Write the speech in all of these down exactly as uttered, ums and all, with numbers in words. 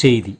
செய்தி.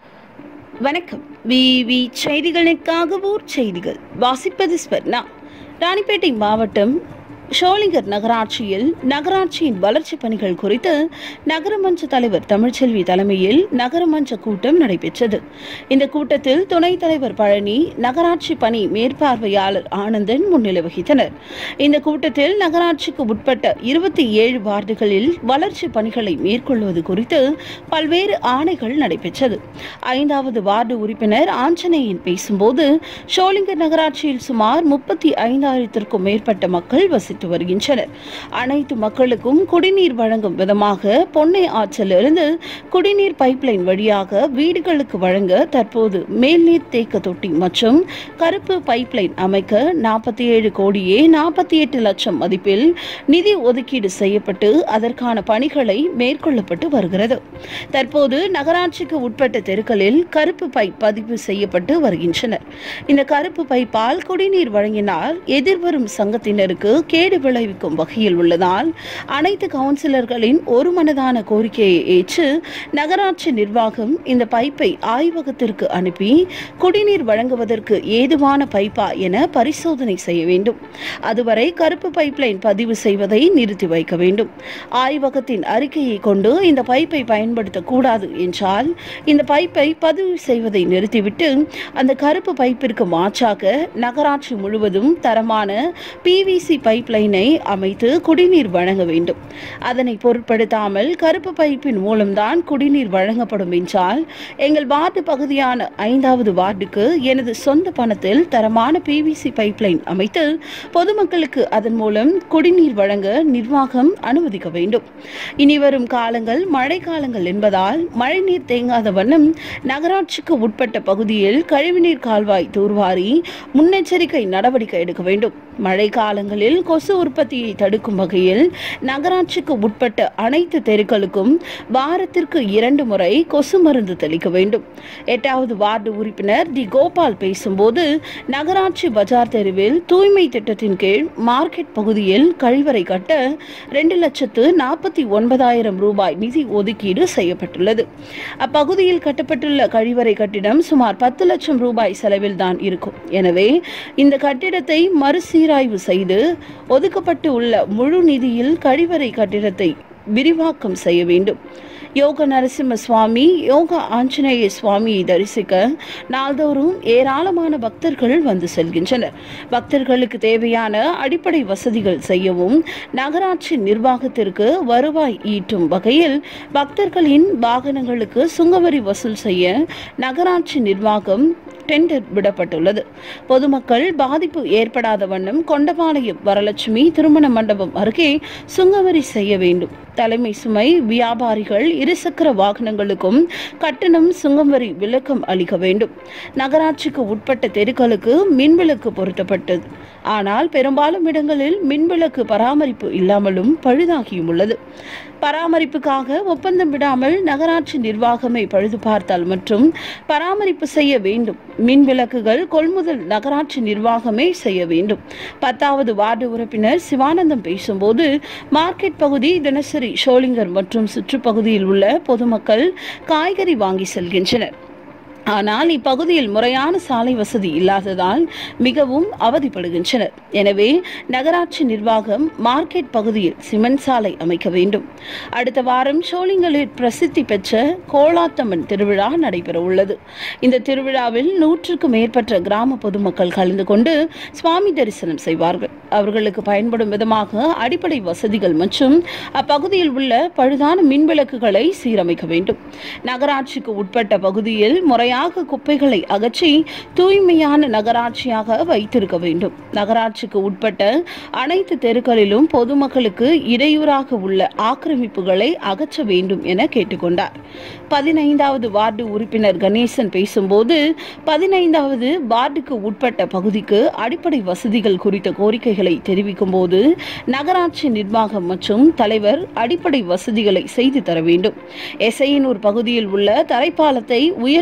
வணக்கம். விவி செய்திகளுக்காக ஊர் செய்திகள் வாசிப்பது ஸ்வர்ணா. ராணிப்பேட்டை மாவட்டம் ஷோலிங்கர் நகராட்சியில் நகராட்சியின் வளர்ச்சி பணிகள் குறித்து நகரமன்ற தலைவர் தமிழ்ச்செல்வி தலைமையில் நகரமன்ற கூட்டம் நடைபெற்றது. இந்த கூட்டத்தில் துணைத் தலைவர் பழனி, நகராட்சி பணி மேற்பார்வையாளர் ஆனந்தன் முன்னிலை வகித்தனர். இந்த கூட்டத்தில் நகராட்சிக்கு உட்பட்ட இருபத்தி ஏழு வார்டுகளில் வளர்ச்சி பணிகளை மேற்கொள்வது குறித்து பல்வேறு ஆணைகள் நடைபெற்றது. ஐந்தாவது வார்டு உறுப்பினர் ஆஞ்சநேயன் பேசும்போது, ஷோலிங்கர் நகராட்சியில் சுமார் முப்பத்தி ஐந்தாயிரத்திற்கும் மேற்பட்ட மக்கள் வசித்து வருகின்றனர். அனைத்து மக்களுக்கும் குடிநீர் வழங்கும் விதமாக பொன்னை ஆற்றிலிருந்து குடிநீர் பைப்லைன் வழியாக வீடுகளுக்கு வழங்க தற்போது மேல்நீர் தேக்க தொட்டி மற்றும் கருப்பு பைப்லைன் அமைக்க நாற்பத்தி ஏழு கோடியே நாற்பத்தி எட்டு லட்சம் மதிப்பில் நிதி ஒதுக்கீடு செய்யப்பட்டு அதற்கான பணிகளை மேற்கொள்ளப்பட்டு வருகிறது. தற்போது நகராட்சிக்கு உட்பட்ட தெருக்களில் கருப்பு பைப் பதிவு செய்யப்பட்டு வருகின்றனர். இந்த கருப்பு பைப்பால் குடிநீர் வழங்கினால் எதிர்வரும் சங்கத்தினருக்கு கேடு விளைவிக்கும் வகையில் உள்ளதால் அனைத்து கவுன்சிலர்களின் ஒருமனதான கோரிக்கையை ஏற்று நகராட்சி நிர்வாகம் இந்த பைப்பை ஆய்வகத்திற்கு அனுப்பி குடிநீர் வழங்குவதற்கு ஏதுவான பைப்பா என பரிசோதனை செய்ய வேண்டும். அதுவரை கருப்பு பைப்லைன் பதிவு செய்வதை நிறுத்தி வைக்க வேண்டும். ஆய்வகத்தின் அறிக்கையை கொண்டு இந்த பைப்பை பயன்படுத்தக்கூடாது என்றால் இந்த பைப்பை பதிவு செய்வதை நிறுத்திவிட்டு அந்த கருப்பு பைப்பிற்கு மாற்றாக நகராட்சி முழுவதும் தரமான பிவிசி பைப்லைனை அமைத்து குடிநீர் வழங்க வேண்டும். அதனை பொருட்படுத்தாமல் கருப்பு பைப்பின் மூலம்தான் குடிநீர் வழங்கப்படும் என்றால் எங்கள் வார்டு பகுதியான ஐந்தாவது வார்டுக்கு எனது சொந்த பணத்தில் தரமான பிவிசி பைப்லைன் அமைத்து பொதுமக்களுக்கு அதன் மூலம் குடிநீர் வழங்க நிர்வாகம் அனுமதிக்க வேண்டும். இனிவரும் காலங்கள் மழை காலங்கள் என்பதால் மழைநீர் தேங்காத வண்ணம் நகராட்சிக்கு உட்பட்ட பகுதியில் கழிவுநீர் கால்வாய் தூர்வாரி முன்னெச்சரிக்கை நடவடிக்கை எடுக்க வேண்டும். மழை காலங்களில் கொசு உற்பத்தியை தடுக்கும் வகையில் நகராட்சிக்கு உட்பட்ட அனைத்து தெருக்களுக்கும் வாரத்திற்கு இரண்டு முறை கொசு மருந்து தெளிக்க வேண்டும். எட்டாவது வார்டு உறுப்பினர் டி கோபால் பேசும்போது, நகராட்சி பஜார் தெருவில் தூய்மை திட்டத்தின் கீழ் மார்க்கெட் பகுதியில் கழிவறை கட்ட இரண்டு லட்சத்து நாற்பத்தி ஒன்பதாயிரம் ரூபாய் நிதி ஒதுக்கீடு செய்யப்பட்டுள்ளது. அப்பகுதியில் கட்டப்பட்டுள்ள கழிவறை கட்டிடம் சுமார் பத்து லட்சம் ரூபாய் செலவில் தான் இருக்கும். எனவே இந்த கட்டிடத்தை மறுசீராய்வு செய்து ஒதுக்கப்பட்டு உள்ள முழு நிதியில் கழிவறை கட்டிடத்தை விரிவாக்கம் செய்ய வேண்டும். யோக நரசிம்ம சுவாமி, யோக ஆஞ்சநேய சுவாமியை தரிசிக்க நாள்தோறும் ஏராளமான பக்தர்கள் வந்து செல்கின்றனர். பக்தர்களுக்கு தேவையான அடிப்படை வசதிகள் செய்யவும் நகராட்சி நிர்வாகத்திற்கு வருவாய் ஈட்டும் வகையில் பக்தர்களின் வாகனங்களுக்கு சுங்கவரி வசூல் செய்ய நகராட்சி நிர்வாகம் டெண்டர் விடப்பட்டுள்ளது. பொதுமக்கள் பாதிப்பு ஏற்படாத வண்ணம் கொண்டபாளையம் வரலட்சுமி திருமண மண்டபம் அருகே சுங்கவரி செய்ய வேண்டும். தலைமை சுமை வியாபாரிகள் இருசக்கர வாகனங்களுக்கும் கட்டணம் சுங்கம் வரி விலக்கம் அளிக்க வேண்டும். நகராட்சிக்கு உட்பட்ட தெருக்களுக்கு மின்விளக்கு பொருத்தப்பட்டது. ஆனால் பெரும்பாலும் இடங்களில் மின்விளக்கு பராமரிப்பு இல்லாமலும் பழுதாகியும் உள்ளது. பராமரிப்புக்காக ஒப்பந்தம் விடாமல் நகராட்சி நிர்வாகமே பழுது பார்த்தால் மற்றும் பராமரிப்பு செய்ய வேண்டும். மின் விளக்குகள் கொள்முதல் நகராட்சி நிர்வாகமே செய்ய வேண்டும். பத்தாவது வார்டு உறுப்பினர் சிவானந்தம் பேசும்போது, மார்க்கெட் பகுதி தினசரி ஷோலிங்கர் மற்றும் சுற்றுப்பகுதியில் உள்ள பொதுமக்கள் காய்கறி வாங்கி செல்கின்றனர். ஆனால் இப்பகுதியில் முறையான சாலை வசதி இல்லாததால் மிகவும் அவதிப்படுகின்றனர். எனவே நகராட்சி நிர்வாகம் மார்க்கெட் பகுதியில் சிமெண்ட் சாலை அமைக்க வேண்டும். அடுத்த வாரம் ஷோலிங்கரில் பிரசித்தி பெற்ற கோலாத்தம்மன் திருவிழா நடைபெற உள்ளது. இந்த திருவிழாவில் நூற்றுக்கும் மேற்பட்ட கிராம பொதுமக்கள் கலந்து கொண்டு சுவாமி தரிசனம் செய்வார்கள். அவர்களுக்கு பயன்படும் விதமாக அடிப்படை வசதிகள் மற்றும் அப்பகுதியில் உள்ள பழுதான மின்விளக்குகளை சீரமைக்க வேண்டும். நகராட்சிக்கு உட்பட்ட பகுதியில் முறையாக குப்பைகளை அகற்றி தூய்மையான நகராட்சியாக வைத்திருக்க வேண்டும். நகராட்சிக்கு உட்பட்ட அனைத்து தெருக்களிலும் பொதுமக்களுக்கு இடையூறாக உள்ள ஆக்கிரமிப்புகளை அகற்ற வேண்டும் என கேட்டுக்கொண்டார். பதினைந்தாவது வார்டு உறுப்பினர் கணேசன் பேசும்போது, பதினைந்தாவது வார்டுக்கு உட்பட்ட பகுதிக்கு அடிப்படை வசதிகள் குறித்த கோரிக்கைகளை தெரிவிக்கும் போது நகராட்சி நிர்வாகம் மற்றும் தலைவர் அடிப்படை வசதிகளை செய்து தர வேண்டும். எசையனூர் பகுதியில் உள்ள தரைப்பாலத்தை உயர்மட்ட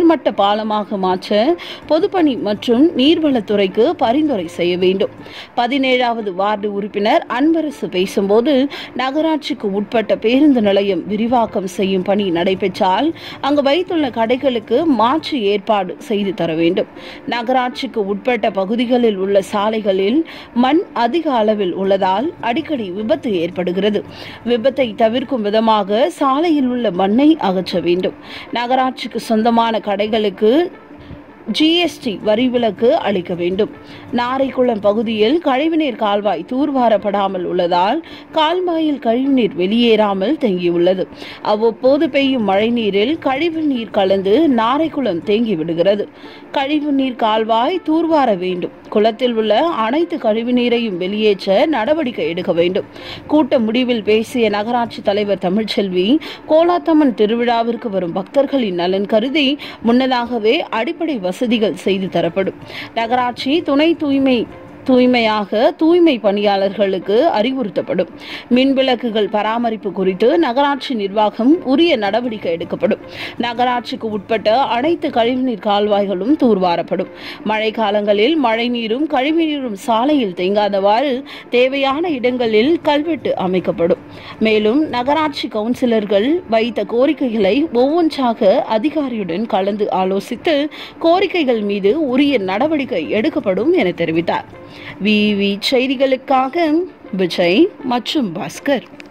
பாலமாக மாற்ற பொதுப்பணி மற்றும் நீர்வளத்துறைக்கு பரிந்துரை செய்ய வேண்டும். பதினேழாவது வார்டு உறுப்பினர் அன்பரசு பேசும்போது, நகராட்சிக்கு உட்பட்ட பேருந்து நிலையம் விரிவாக்கம் செய்யும் பணி நடைபெற்றால் அங்கு வைத்துள்ள கடைகளுக்கு மாற்று ஏற்பாடு செய்து தர வேண்டும். நகராட்சிக்கு உட்பட்ட பகுதிகளில் உள்ள சாலைகளில் மண் அதிக அளவில் உள்ளதால் அடிக்கடி விபத்து ஏற்படுகிறது. விபத்தை தவிர்க்கும் விதமாக சாலையில் உள்ள மண்ணை அகற்ற வேண்டும். நகராட்சிக்கு சொந்தமான கடைகளுக்கு ஜிஎஸ்டி வரி விலக்கு அளிக்க வேண்டும். நாரைக்குளம் பகுதியில் கழிவுநீர் கால்வாய் தூர்வாரப்படாமல் உள்ளதால் கால்வாயில் கழிவுநீர் வெளியேறாமல் தேங்கியுள்ளது. அவ்வப்போது பெய்யும் மழைநீரில் கழிவு நீர் கலந்து நாரைக்குளம் தேங்கிவிடுகிறது. கழிவுநீர் கால்வாய் தூர்வார வேண்டும். குளத்தில் உள்ள அனைத்து கழிவுநீரையும் வெளியேற்ற நடவடிக்கை எடுக்க வேண்டும். கூட்ட முடிவில் பேசிய நகராட்சி தலைவர் தமிழ்ச்செல்வி, கோலாத்தம்மன் திருவிழாவிற்கு வரும் பக்தர்களின் நலன் கருதி முன்னதாகவே அடிப்படை வசதிகள் செய்து தரப்படும். நகராட்சி துணை தூய்மை தூய்மையாக தூய்மை பணியாளர்களுக்கு அறிவுறுத்தப்படும். மின்விளக்குகள் பராமரிப்பு குறித்து நகராட்சி நிர்வாகம் உரிய நடவடிக்கை எடுக்கப்படும். நகராட்சிக்கு உட்பட்ட அனைத்து கழிவுநீர் கால்வாய்களும் தூர்வாரப்படும். மழை காலங்களில் மழைநீரும் கழிவுநீரும் சாலையில் தேங்காதவாறு தேவையான இடங்களில் கல்வெட்டு அமைக்கப்படும். மேலும் நகராட்சி கவுன்சிலர்கள் வைத்த கோரிக்கைகளை ஒவ்வொன்றாக அதிகாரியுடன் கலந்து ஆலோசித்து கோரிக்கைகள் மீது உரிய நடவடிக்கை எடுக்கப்படும் என தெரிவித்தார். விவி செய்திகளுக்காக விஜய் மற்றும் பாஸ்கர்.